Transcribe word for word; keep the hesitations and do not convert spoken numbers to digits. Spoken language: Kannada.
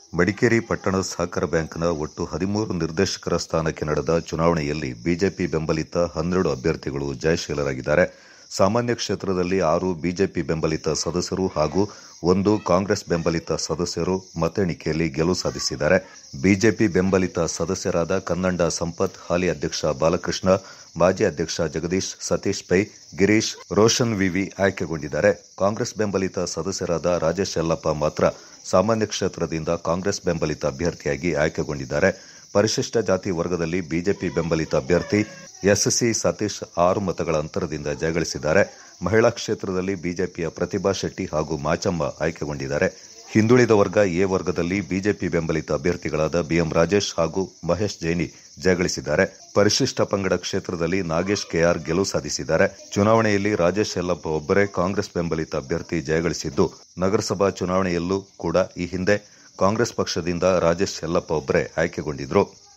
ಮಡಿಕೇರಿ ಪಟ್ಟಣ ಸಹಕಾರ ಬ್ಯಾಂಕ್ನ ಒಟ್ಟು ಹದಿಮೂರು ನಿರ್ದೇಶಕರ ಸ್ಥಾನಕ್ಕೆ ನಡೆದ ಚುನಾವಣೆಯಲ್ಲಿ ಬಿಜೆಪಿ ಬೆಂಬಲಿತ ಹನ್ನೆರಡು ಅಭ್ಯರ್ಥಿಗಳು ಜಯಶೀಲರಾಗಿದ್ದಾರೆ. ಸಾಮಾನ್ಯ ಕ್ಷೇತ್ರದಲ್ಲಿ ಆರು ಬಿಜೆಪಿ ಬೆಂಬಲಿತ ಸದಸ್ಯರು ಹಾಗೂ ಒಂದು ಕಾಂಗ್ರೆಸ್ ಬೆಂಬಲಿತ ಸದಸ್ಯರು ಮತ ಎಣಿಕೆಯಲ್ಲಿ ಗೆಲುವು ಸಾಧಿಸಿದ್ದಾರೆ. ಬಿಜೆಪಿ ಬೆಂಬಲಿತ ಸದಸ್ಯರಾದ ಕನ್ನಂಡ ಸಂಪತ್, ಹಾಲಿ ಅಧ್ಯಕ್ಷ ಬಾಲಕೃಷ್ಣ, ಮಾಜಿ ಅಧ್ಯಕ್ಷ ಜಗದೀಶ್, ಸತೀಶ್ ಪೈ, ಗಿರೀಶ್, ರೋಷನ್ ವಿವಿ ಆಯ್ಕೆಗೊಂಡಿದ್ದಾರೆ. ಕಾಂಗ್ರೆಸ್ ಬೆಂಬಲಿತ ಸದಸ್ಯರಾದ ರಾಜೇಶ್ ಯಲ್ಲಪ್ಪ ಮಾತ್ರ ಸಾಮಾನ್ಯ ಕ್ಷೇತ್ರದಿಂದ ಕಾಂಗ್ರೆಸ್ ಬೆಂಬಲಿತ ಅಭ್ಯರ್ಥಿಯಾಗಿ ಆಯ್ಕೆಗೊಂಡಿದ್ದಾರೆ. ಪರಿಶಿಷ್ಟ ಜಾತಿ ವರ್ಗದಲ್ಲಿ ಬಿಜೆಪಿ ಬೆಂಬಲಿತ ಅಭ್ಯರ್ಥಿ ಎಸ್ಸಿ ಸತೀಶ್ ಆರು ಮತಗಳ ಅಂತರದಿಂದ ಜಯಗಳಿಸಿದ್ದಾರೆ. ಮಹಿಳಾ ಕ್ಷೇತ್ರದಲ್ಲಿ ಬಿಜೆಪಿಯ ಪ್ರತಿಭಾ ಶೆಟ್ಟಿ ಹಾಗೂ ಮಾಚಮ್ಮ ಆಯ್ಕೆಗೊಂಡಿದ್ದಾರೆ. ಹಿಂದುಳಿದ ವರ್ಗ ಎ ವರ್ಗದಲ್ಲಿ ಬಿಜೆಪಿ ಬೆಂಬಲಿತ ಅಭ್ಯರ್ಥಿಗಳಾದ ಬಿಎಂ ರಾಜೇಶ್ ಹಾಗೂ ಮಹೇಶ್ ಜೈನಿ ಜಯಗಳಿಸಿದ್ದಾರೆ. ಪರಿಶಿಷ್ಟ ಪಂಗಡ ಕ್ಷೇತ್ರದಲ್ಲಿ ನಾಗೇಶ್ ಕೆಆರ್ ಗೆಲುವು ಸಾಧಿಸಿದ್ದಾರೆ. ಚುನಾವಣೆಯಲ್ಲಿ ರಾಜೇಶ್ ಯಲ್ಲಪ್ಪ ಒಬ್ಬರೇ ಕಾಂಗ್ರೆಸ್ ಬೆಂಬಲಿತ ಅಭ್ಯರ್ಥಿ ಜಯಗಳಿಸಿದ್ದು, ನಗರಸಭಾ ಚುನಾವಣೆಯಲ್ಲೂ ಕೂಡ ಈ ಹಿಂದೆ ಕಾಂಗ್ರೆಸ್ ಪಕ್ಷದಿಂದ ರಾಜೇಶ್ ಯಲ್ಲಪ್ಪ ಒಬ್ಬರೇ ಆಯ್ಕೆಗೊಂಡಿದ್ರು.